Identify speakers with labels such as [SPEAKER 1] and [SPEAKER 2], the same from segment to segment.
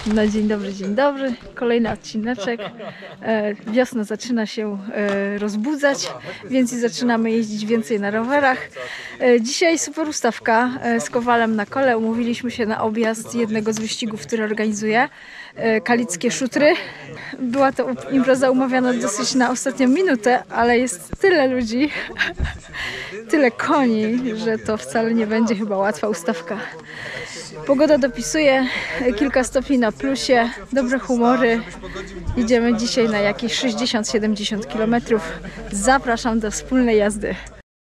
[SPEAKER 1] No dzień dobry, kolejny odcineczek. Wiosna zaczyna się rozbudzać, więc i zaczynamy jeździć więcej na rowerach. Dzisiaj super ustawka z Kowalem na kole. Umówiliśmy się na objazd jednego z wyścigów, który organizuje, Kalickie Szutry. Była to impreza umawiana dosyć na ostatnią minutę, ale jest tyle ludzi, tyle koni, że to wcale nie będzie chyba łatwa ustawka. Pogoda dopisuje, kilka stopni na plusie, dobre humory. Idziemy dzisiaj na jakieś 60-70 km. Zapraszam do wspólnej jazdy.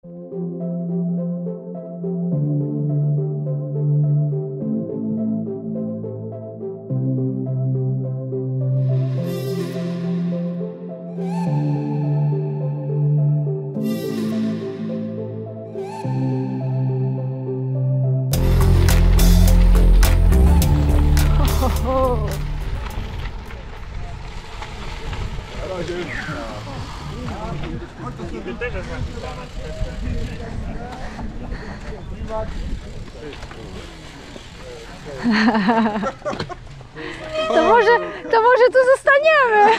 [SPEAKER 1] To może tu zostaniemy.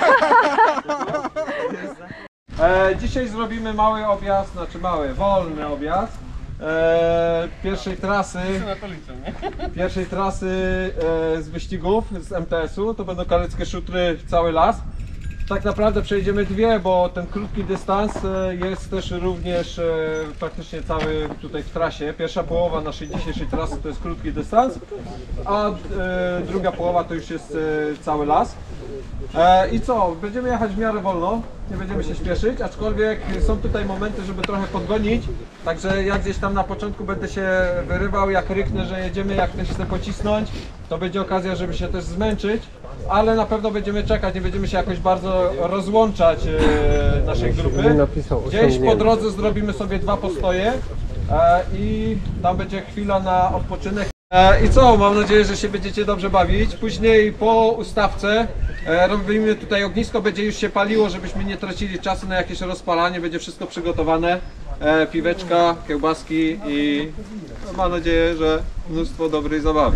[SPEAKER 2] Dzisiaj zrobimy mały objazd, wolny objazd pierwszej trasy z wyścigów z MTS-u. To będą Kalickie Szutry, cały las. Tak naprawdę przejdziemy dwie, bo ten krótki dystans jest też również praktycznie cały tutaj w trasie. Pierwsza połowa naszej dzisiejszej trasy to jest krótki dystans, a druga połowa to już jest cały las. I co? Będziemy jechać w miarę wolno, nie będziemy się śpieszyć, aczkolwiek są tutaj momenty, żeby trochę podgonić. Także ja gdzieś tam na początku będę się wyrywał, jak ryknę, że jedziemy, jak ktoś chce pocisnąć, to będzie okazja, żeby się też zmęczyć. Ale na pewno będziemy czekać, nie będziemy się jakoś bardzo rozłączać naszej grupy. Gdzieś po drodze zrobimy sobie dwa postoje i tam będzie chwila na odpoczynek. I co? Mam nadzieję, że się będziecie dobrze bawić. Później po ustawce robimy tutaj ognisko, będzie już się paliło, żebyśmy nie tracili czasu na jakieś rozpalanie. Będzie wszystko przygotowane. Piweczka, kiełbaski i mam nadzieję, że mnóstwo dobrej zabawy.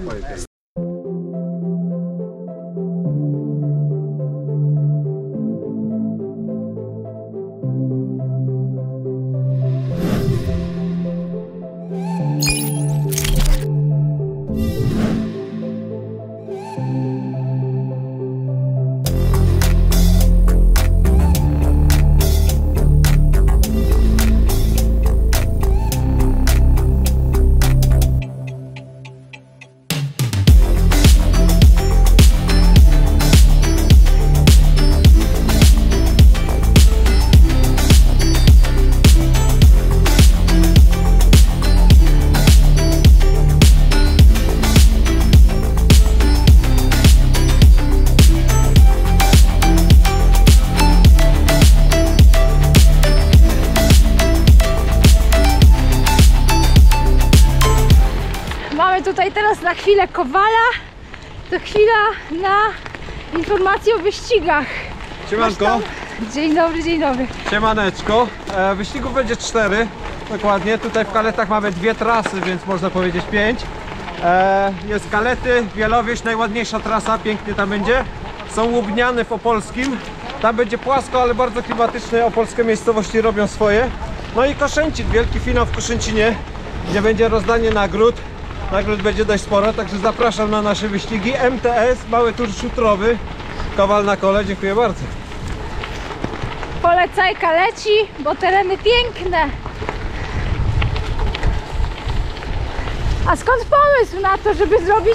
[SPEAKER 1] Tutaj teraz na chwilę Kowala, to chwila na informacje o wyścigach.
[SPEAKER 2] Siemanko.
[SPEAKER 1] Dzień dobry.
[SPEAKER 2] Siemaneczko. Wyścigów będzie 4, dokładnie. Tutaj w Kaletach mamy dwie trasy, więc można powiedzieć 5. Jest Kalety, Wielowieś, najładniejsza trasa, pięknie tam będzie. Są Łubniany w Opolskim. Tam będzie płasko, ale bardzo klimatyczne. Opolskie miejscowości robią swoje. No i Koszęcin, wielki finał w Koszęcinie, gdzie będzie rozdanie nagród. Nagród będzie dość sporo, także zapraszam na nasze wyścigi. MTS, mały tur szutrowy, Kowal na kole, dziękuję bardzo.
[SPEAKER 1] Polecajka leci, bo tereny piękne. A skąd pomysł na to,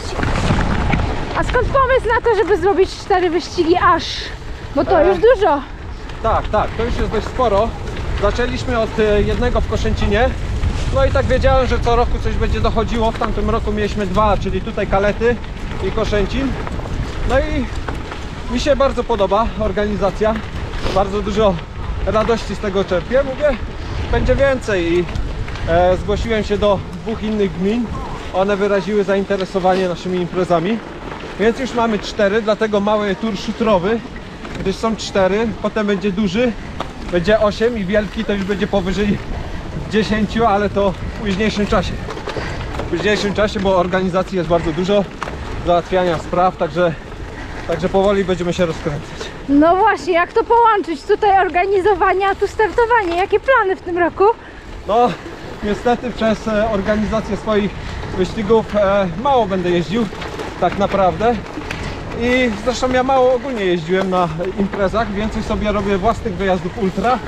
[SPEAKER 1] żeby zrobić 4 wyścigi aż? Bo to już dużo.
[SPEAKER 2] Tak, to już jest dość sporo. Zaczęliśmy od jednego w Koszęcinie. No i tak wiedziałem, że co roku coś będzie dochodziło. W tamtym roku mieliśmy 2, czyli tutaj Kalety i Koszęcin. No i mi się bardzo podoba organizacja. Bardzo dużo radości z tego czerpię. Mówię, będzie więcej i zgłosiłem się do 2 innych gmin. One wyraziły zainteresowanie naszymi imprezami. Więc już mamy 4, dlatego mały tur szutrowy, gdyż są 4, potem będzie duży, będzie 8 i wielki to już będzie powyżej 10, ale to w późniejszym czasie. W późniejszym czasie, bo organizacji jest bardzo dużo. załatwiania spraw, także powoli będziemy się rozkręcać.
[SPEAKER 1] No właśnie, jak to połączyć? Tutaj organizowanie, a tu startowanie. Jakie plany w tym roku?
[SPEAKER 2] No, niestety przez organizację swoich wyścigów mało będę jeździł, tak naprawdę. I zresztą ja mało ogólnie jeździłem na imprezach, więcej sobie robię własnych wyjazdów ultra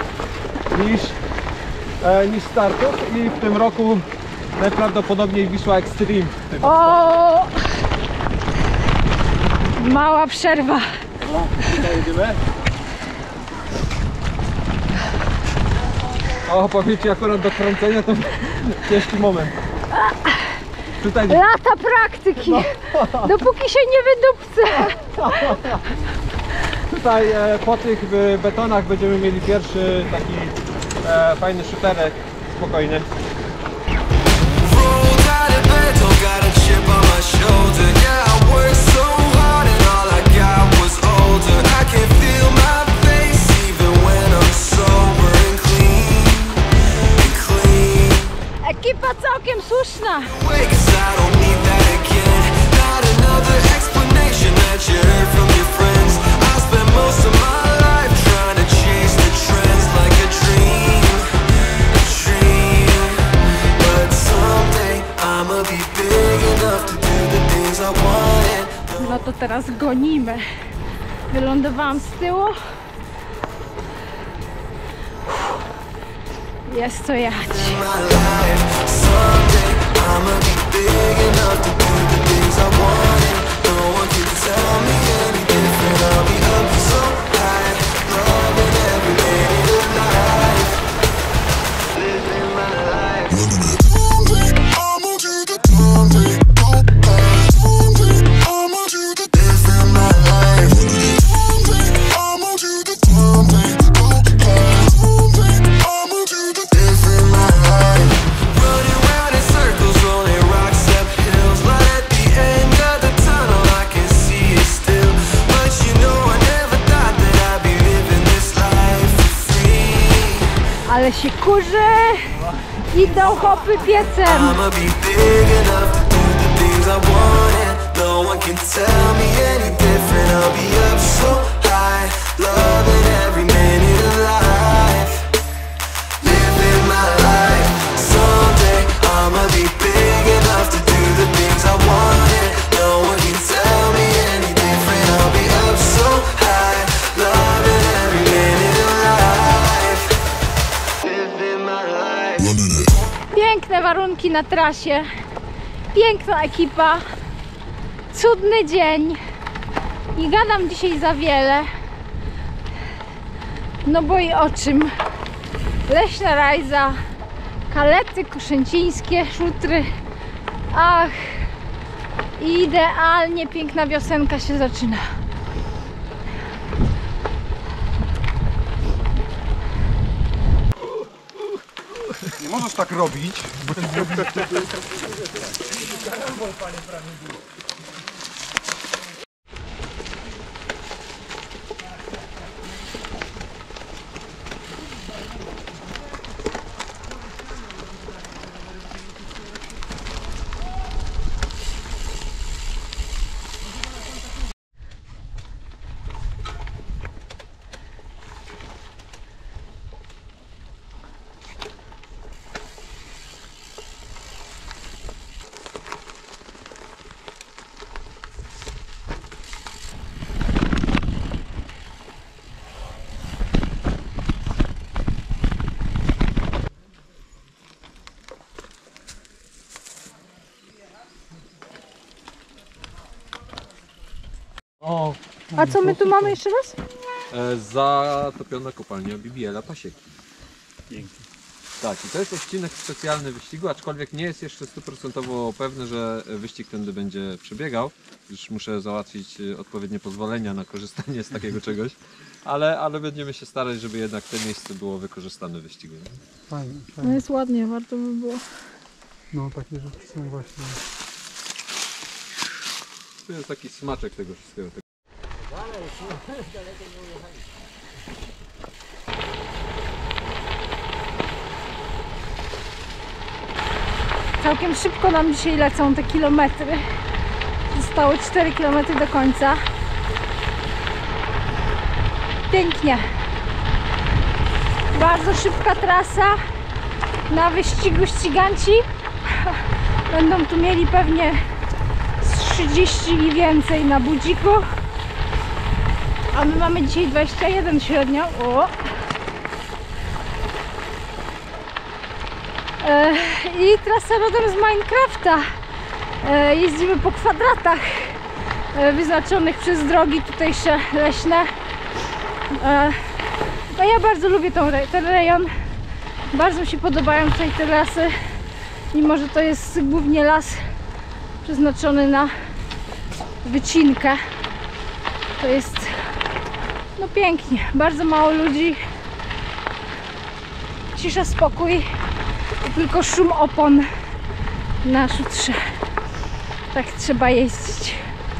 [SPEAKER 2] niż startów. I w tym roku najprawdopodobniej Wisła Extreme.
[SPEAKER 1] O! Mała przerwa.
[SPEAKER 2] Tutaj jedziemy. O, powiecie, akurat do kręcenia to ciężki moment. Tutaj
[SPEAKER 1] Lata praktyki. Dopóki się nie wydupcę.
[SPEAKER 2] Tutaj po tych betonach będziemy mieli pierwszy taki fajny shooterek, spokojny.
[SPEAKER 1] Ekipa całkiem słuszna. No to teraz gonimy. Wylądowałam z tyłu. Jest co jechać. Ale się kurzy, idą hopy piecem. Piękne warunki na trasie, piękna ekipa, cudny dzień. Nie gadam dzisiaj za wiele, no bo i o czym? Leśna rajza, kalety koszęcińskie, szutry. Ach, idealnie piękna wiosenka się zaczyna.
[SPEAKER 2] Nie możesz tak robić, bo ty zrobisz wtedy... O,
[SPEAKER 1] A co my tu mamy jeszcze raz?
[SPEAKER 2] zatopiona kopalnia BBL-a Pasieki.
[SPEAKER 3] Pięknie.
[SPEAKER 2] Tak, i to jest odcinek specjalny wyścigu, aczkolwiek nie jest jeszcze 100% pewny, że wyścig tędy będzie przebiegał. Już muszę załatwić odpowiednie pozwolenia na korzystanie z takiego czegoś, ale będziemy się starać, żeby jednak to miejsce było wykorzystane w wyścigu. Nie?
[SPEAKER 3] Fajnie,
[SPEAKER 1] No
[SPEAKER 3] fajnie.
[SPEAKER 1] jest ładnie, warto by było.
[SPEAKER 3] No takie rzeczy są właśnie.
[SPEAKER 2] To jest taki smaczek tego wszystkiego.
[SPEAKER 1] Całkiem szybko nam dzisiaj lecą te kilometry. Zostało 4 km do końca. Pięknie. Bardzo szybka trasa. Na wyścigu ściganci będą tu mieli pewnie z 30 i więcej na budziku. A my mamy dzisiaj 21 średnio. O. I trasa rodem z Minecrafta. Jeździmy po kwadratach wyznaczonych przez drogi tutejsze leśne. No ja bardzo lubię ten rejon. Bardzo mi się podobają tutaj te lasy. Mimo że to jest głównie las przeznaczony na wycinkę. To jest no pięknie. Bardzo mało ludzi. Cisza, spokój. Tylko szum opon na szutrze. Tak trzeba jeździć.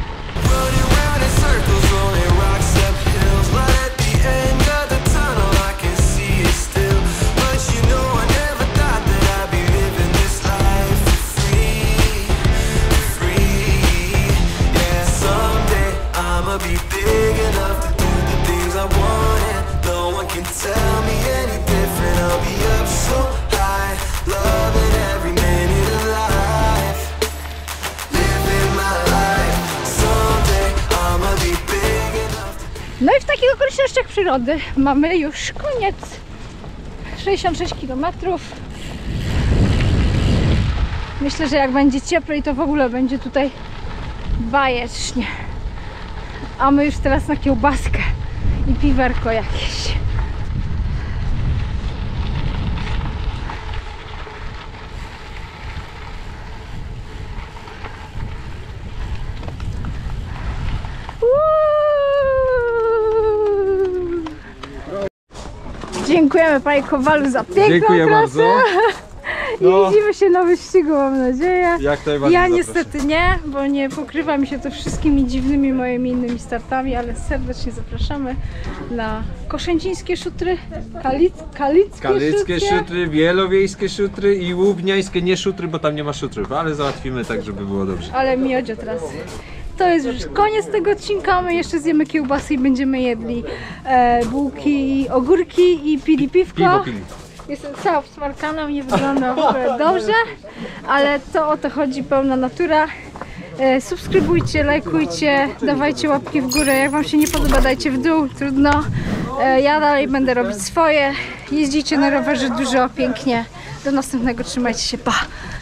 [SPEAKER 1] No i w takich okolicznościach przyrody mamy już koniec. 66 km. Myślę, że jak będzie cieplej, to w ogóle będzie tutaj bajecznie. A my już teraz na kiełbaskę i piwerko jakieś. Dziękujemy Panie Kowalu za piękną
[SPEAKER 2] Dziękuję
[SPEAKER 1] trasę.
[SPEAKER 2] bardzo.
[SPEAKER 1] I
[SPEAKER 2] No.
[SPEAKER 1] widzimy się na wyścigu, mam nadzieję.
[SPEAKER 2] Jak najbardziej
[SPEAKER 1] Ja
[SPEAKER 2] zapraszam.
[SPEAKER 1] niestety nie, bo nie pokrywa mi się to wszystkimi dziwnymi moimi innymi startami, ale serdecznie zapraszamy na koszęcińskie szutry,
[SPEAKER 2] Kalickie szutry, wielowiejskie szutry i łubniańskie nie szutry, bo tam nie ma szutrów, ale załatwimy tak, żeby było dobrze.
[SPEAKER 1] Ale miodzio teraz. To jest już koniec tego odcinka, my jeszcze zjemy kiełbasy i będziemy jedli bułki, ogórki i pili piwko.
[SPEAKER 2] Pili.
[SPEAKER 1] Jestem cała obsmarkana, nie wygląda w ogóle dobrze, ale to o to chodzi, pełna natura. Subskrybujcie, lajkujcie, dawajcie łapki w górę, jak wam się nie podoba, dajcie w dół, trudno. Ja dalej będę robić swoje. Jeździcie na rowerze dużo, pięknie. Do następnego, trzymajcie się, pa!